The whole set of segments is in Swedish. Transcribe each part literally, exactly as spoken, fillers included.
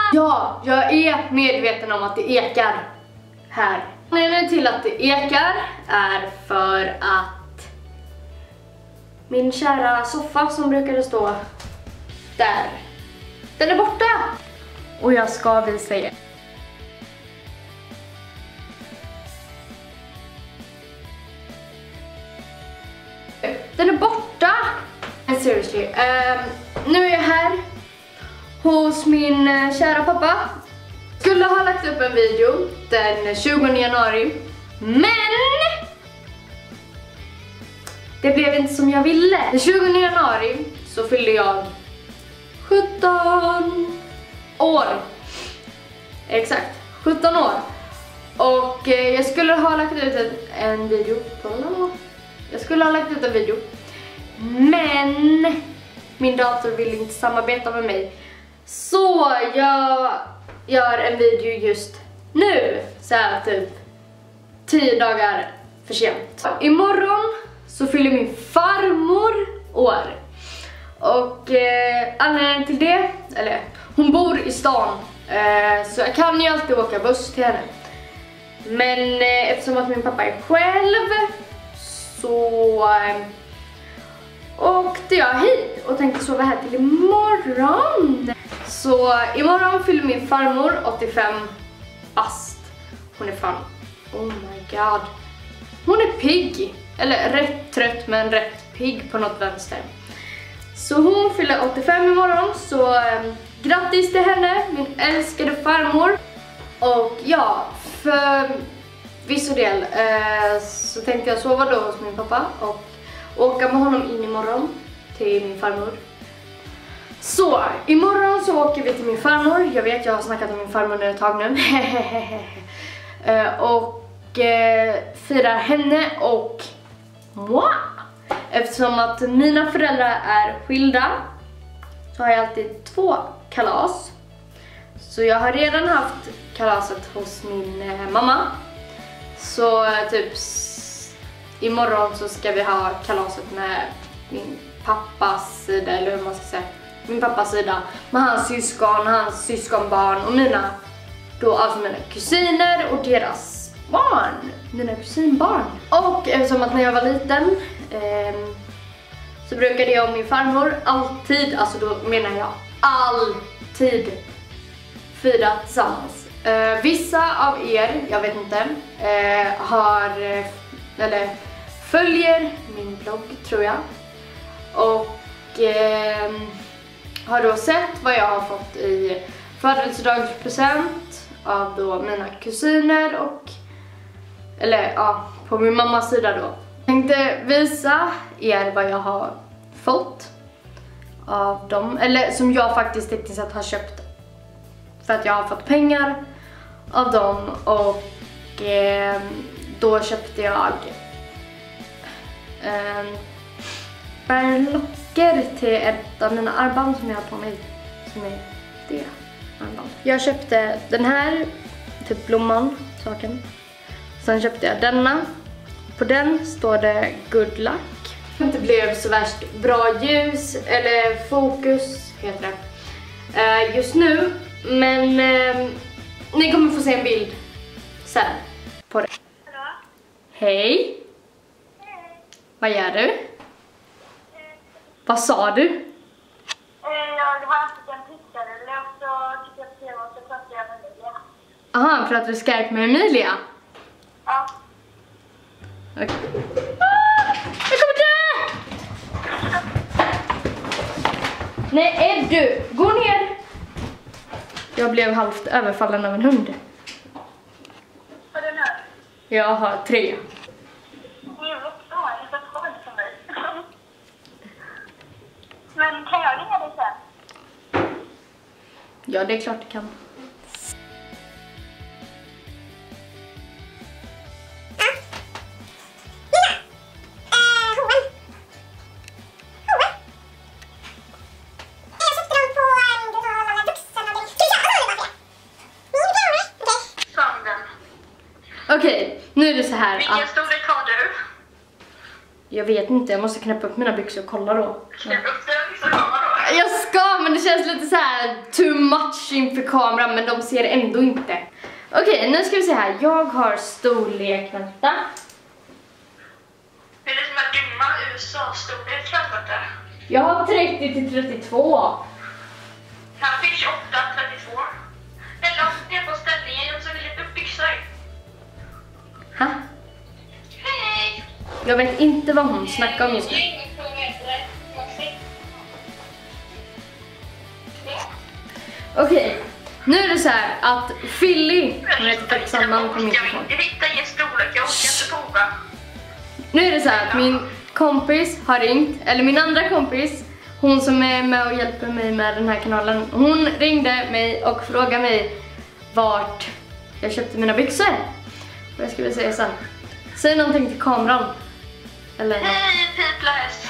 Ja, jag är medveten om att det ekar här. Anledningen till att det ekar är för att min kära soffa som brukade stå där, den är borta. Och jag ska visa er. Den är borta. Seriously. Um, nu är jag här hos min uh, kära pappa. Skulle ha lagt upp en video den tjugonde januari. Men det blev inte som jag ville. Den tjugonde januari så fyllde jag sjutton år. Exakt, sjutton år. Och eh, jag skulle ha lagt ut en, en video. Jag skulle ha lagt ut en video. Men min dator vill inte samarbeta med mig. Så jag gör en video just nu. Så här typ tio dagar för sent. Imorgon så fyller min farmor år. Och eh, anledningen till det, eller hon bor i stan. Eh, så jag kan ju alltid åka buss till henne. Men eh, eftersom att min pappa är själv så eh, åkte jag hit och tänkte sova här till imorgon. Så imorgon fyller min farmor åttiofem bast. Hon är fan, oh my god. Hon är pigg, eller rätt trött men rätt pigg på något vänster. Så hon fyller åttiofem imorgon, så eh, grattis till henne, min älskade farmor. Och ja, för viss del eh, så tänkte jag sova då hos min pappa och åka med honom in imorgon till min farmor. Så, imorgon så åker vi till min farmor. Jag vet, jag har snackat om min farmor ett tag nu. uh, och uh, firar henne och moi. Eftersom att mina föräldrar är skilda så har jag alltid två kalas. Så jag har redan haft kalaset hos min uh, mamma. Så uh, typ imorgon så ska vi ha kalaset med min pappas sida, eller hur man ska säga. Min pappas sida, med hans syskon, hans syskonbarn och mina, då alltså mina kusiner och deras barn, mina kusinbarn. Och eftersom att när jag var liten eh, så brukade jag och min farmor alltid, alltså då menar jag alltid, fira tillsammans. Eh, vissa av er, jag vet inte, eh, har, eller följer min blogg tror jag. Och eh, har då sett vad jag har fått i födelsedagspresent av då mina kusiner och, eller ja, på min mammas sida då. Jag tänkte visa er vad jag har fått av dem, eller som jag faktiskt tekniskt sett har köpt för att jag har fått pengar av dem. Och eh, då köpte jag eh, bärlocker till ett av mina armband som jag har på mig, som är det armband. Jag köpte den här, typ blomman, saken. Sen köpte jag denna. På den står det good luck. Det blev så värst bra ljus, eller fokus heter det, uh, just nu. Men uh, ni kommer få se en bild sen på det. Hallå? Hej. Hej. Vad gör du? Vad sa du? Jag har haft en pizzarulle och så tycker jag att det var så pratar jag med Emilia. Aha, pratar du Skype med Emilia? Ja. Okej. Ah, jag kommer dö! Nej, är du? Gå ner! Jag blev halvt överfallen av en hund. Har du en hund? Jag har tre. Jag vet inte, jag ska ta en för mig. Men kan jag ringa dig sen? Ja, det är klart det kan. Okej, nu är det så här. Vilken att... storlek har du? Jag vet inte, jag måste knäppa upp mina byxor och kolla då. Knäpp upp dina byxor och kolla då. Jag ska, men det känns lite så här too match inför kameran, men de ser ändå inte. Okej, okay, nu ska vi se här. Jag har storlek, vänta. Det är det som är dumma U S A-storlek, inte. Jag har trettio till trettiotvå. Här fick tjugoåtta trettiotvå. Eller om det är på ställningen, jag så vill jag upp byxor. Ha? Hej! Jag vet inte vad hon snackar om just nu. Okej, okay. Nu är det så här att Philly, hon heter faktiskt samma namn på min telefon. Jag hittar ingen storlek, jag orkar inte prova. Nu är det så här att min kompis har ringt, eller min andra kompis, hon som är med och hjälper mig med den här kanalen, hon ringde mig och frågade mig vart jag köpte mina byxor. Och jag skulle säga sen. Säg någonting till kameran. Eller hej, Piplas.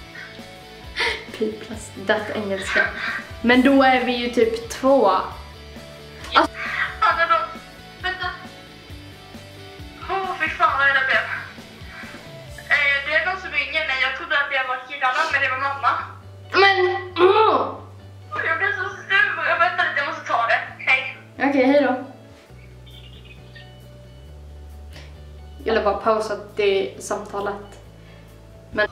Piplas, det är engelska. Men då är vi ju typ två. Alltså, alltså då, vänta. Åh, oh, fy fan vad det blev. Eh, det är någon som ringer mig. Jag trodde att det var killarna, men det var mamma. Men, oh. Jag blir så sur. Jag väntar lite, jag måste ta det. Hej. Okej, okay, hej då. Jag vill bara pausa det samtalet. Men...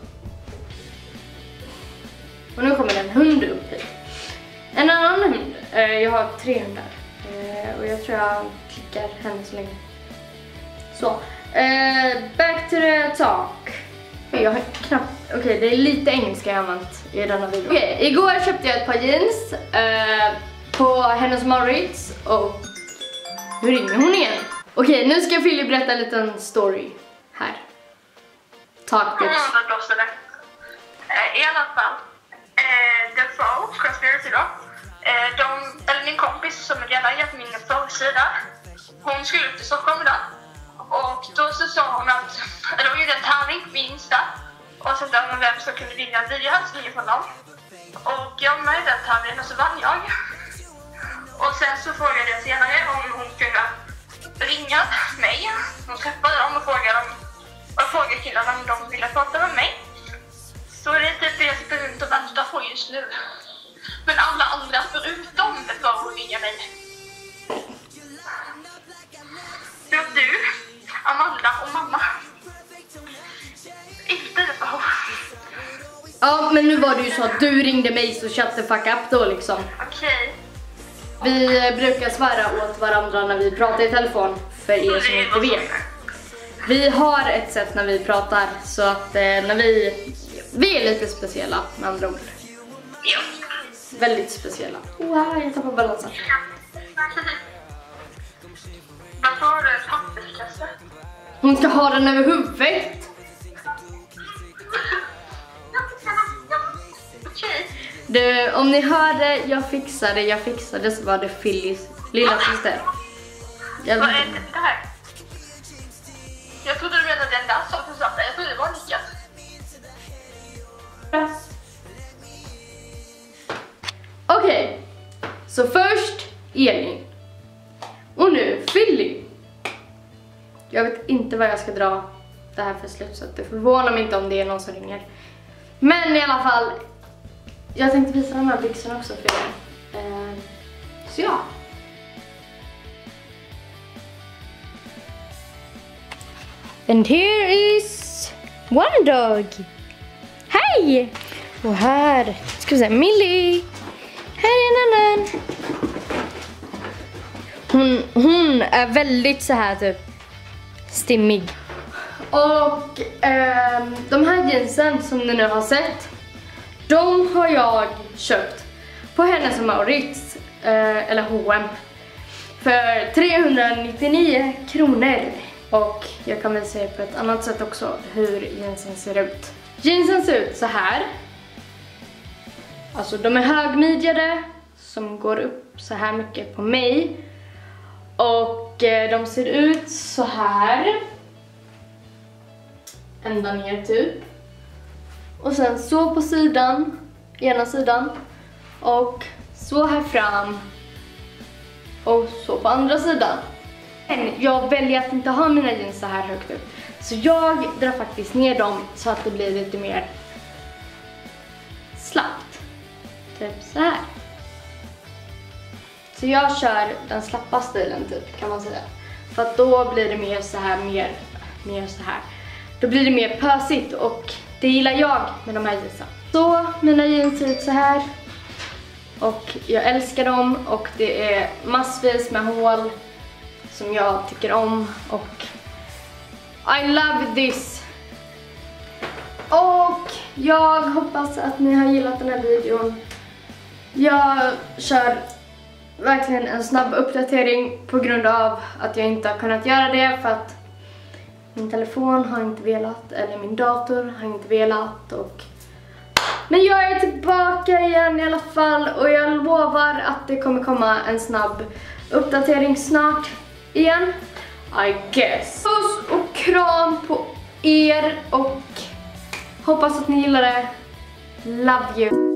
Och nu kommer en hund upp hit. En annan hund. Eh, jag har tre hundar. Eh, och jag tror jag klickar henne så länge. Så. Eh, back to the talk. Jag har knappt... Okej, okay, det är lite engelska jag har använt i denna video. Okej, okay, igår köpte jag ett par jeans. Eh, på Hennes Mauritz. Och... Nu ringer hon igen. Okej, okay, nu ska Philly berätta en liten story. Här. Talk bitch. Mm, I alla fall. Eh, The Foe, Conspiracy då. Eh, de, eller min kompis som redan gett min Foe-sida. Hon skulle ut i Stockholm idag. Och då så sa hon att, eller hon gjorde en tävling på min Insta. Och så sa hon vem som kunde vinna en videohälsning från dem. Och jag var med i den tävlingen och så vann jag. Och sen så frågade jag senare om hon kunde ringa mig. Hon träffade dem och frågade, dem, och frågade killarna om de ville prata med mig. Så det är typ det jag sitter runt och väntar på just nu. Men alla andra förutom var att ringa mig. Så du, Amanda och mamma. Inte det bara. Ja, men nu var det ju så att du ringde mig, så shut the fuck up då liksom. Okej. Vi brukar svära åt varandra när vi pratar i telefon, för er som inte vet. Vi har ett sätt när vi pratar, så att eh, när vi... Vi är lite speciella med andra ord. Ja. Väldigt speciella. Wow, jag tappar balansen. Varför har du en papperskasse? Hon ska ha den över huvudet. Okej. Du, om ni hörde, jag fixade, jag fixade, så var det Phillys lilla syster. Jag... Vad är det här? Jag trodde du menade den där saken som jag trodde det var Nika. Okej, okay. Så först Elin. Och nu Philly. Jag vet inte vad jag ska dra det här för slut, så det förvånar mig inte om det är någon som ringer. Men i alla fall, jag tänkte visa de här byxorna också för er. Eh, så ja. And here is one dog. Hej! Och här ska vi se, Millie. Här är en annan. Hon, hon är väldigt så här typ stimmig. Och eh, de här jeansen som ni nu har sett, de har jag köpt på Hennes Mauritz, eh, eller H och M, för trehundranittionio kronor. Och jag kan väl säga på ett annat sätt också hur jeansen ser ut. Jeansen ser ut så här. Alltså de är högmidjade som går upp så här mycket på mig. Och eh, de ser ut så här. Ända ner typ. Och sen så på sidan, ena sidan. Och så här fram. Och så på andra sidan. Men jag väljer att inte ha mina jeans så här högt upp. Så jag drar faktiskt ner dem så att det blir lite mer slappt. Typ så här. Så jag kör den slappa stilen typ, kan man säga. För att då blir det mer så här, mer, mer så här. Då blir det mer pösigt och det gillar jag med de här jeansen. Så mina jeans ser ut så här. Och jag älskar dem och det är massvis med hål som jag tycker om. Och I love this. Och jag hoppas att ni har gillat den här videon. Jag kör verkligen en snabb uppdatering på grund av att jag inte har kunnat göra det för att min telefon har inte velat, eller min dator har inte velat. Och men jag är tillbaka igen i alla fall och jag lovar att det kommer komma en snabb uppdatering snart igen. I guess. Puss och kram på er och hoppas att ni gillar det. Love you.